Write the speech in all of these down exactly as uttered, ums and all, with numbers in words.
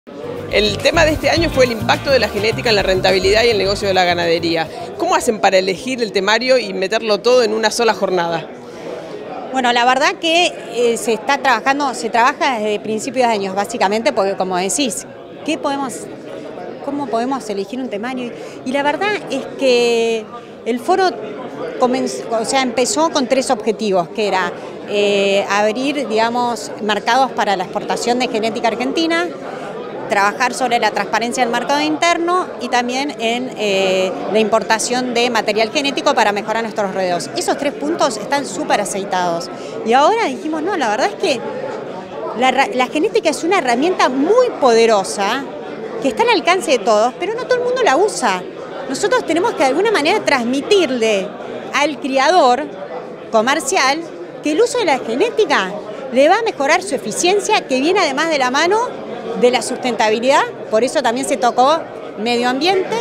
El tema de este año fue el impacto de la genética en la rentabilidad y el negocio de la ganadería. ¿Cómo hacen para elegir el temario y meterlo todo en una sola jornada? Bueno, la verdad que eh, se está trabajando, se trabaja desde principios de años, básicamente, porque como decís, ¿qué podemos, ¿cómo podemos elegir un temario? Y la verdad es que el foro comenzó, o sea, empezó con tres objetivos, que era eh, abrir, digamos, mercados para la exportación de genética argentina, trabajar sobre la transparencia del mercado interno y también en eh, la importación de material genético para mejorar nuestros rodeos. Esos tres puntos están súper aceitados. Y ahora dijimos, no, la verdad es que la, la genética es una herramienta muy poderosa que está al alcance de todos, pero no todo el mundo la usa. Nosotros tenemos que de alguna manera transmitirle al criador comercial que el uso de la genética le va a mejorar su eficiencia, que viene además de la mano de la sustentabilidad, por eso también se tocó medio ambiente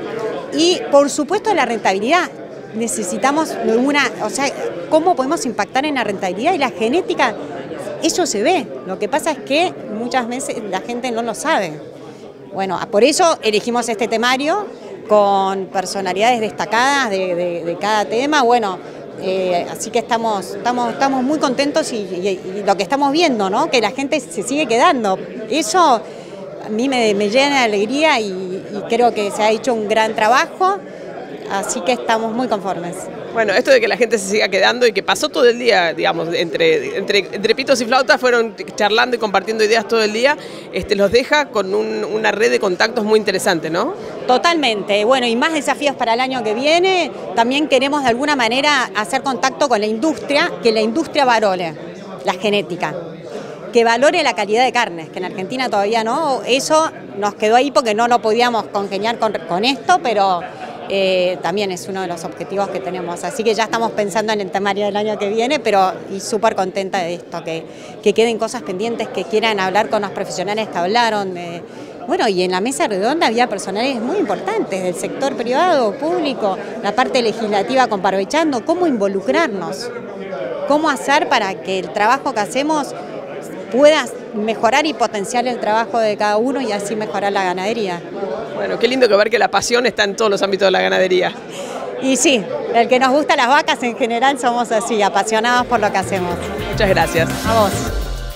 y por supuesto la rentabilidad. Necesitamos una, o sea, cómo podemos impactar en la rentabilidad y la genética, eso se ve. Lo que pasa es que muchas veces la gente no lo sabe. Bueno, por eso elegimos este temario con personalidades destacadas de, de, de cada tema. Bueno, Eh, así que estamos, estamos, estamos muy contentos y, y, y lo que estamos viendo, ¿no? Que la gente se sigue quedando. Eso a mí me, me llena de alegría y, y creo que se ha hecho un gran trabajo, así que estamos muy conformes. Bueno, esto de que la gente se siga quedando y que pasó todo el día, digamos, entre, entre, entre pitos y flautas, fueron charlando y compartiendo ideas todo el día, este, los deja con un, una red de contactos muy interesante, ¿no? Totalmente. Bueno, y más desafíos para el año que viene. También queremos de alguna manera hacer contacto con la industria, que la industria valore la genética, que valore la calidad de carnes, que en Argentina todavía no. Eso nos quedó ahí porque no lo podíamos congeniar con, con esto, pero eh, también es uno de los objetivos que tenemos. Así que ya estamos pensando en el temario del año que viene, pero y súper contenta de esto, que, que queden cosas pendientes, que quieran hablar con los profesionales que hablaron de... Bueno, y en la mesa redonda había personales muy importantes del sector privado, público, la parte legislativa, aprovechando cómo involucrarnos, cómo hacer para que el trabajo que hacemos pueda mejorar y potenciar el trabajo de cada uno y así mejorar la ganadería. Bueno, qué lindo que ver que la pasión está en todos los ámbitos de la ganadería. Y sí, el que nos gusta las vacas en general somos así, apasionados por lo que hacemos. Muchas gracias. A vos.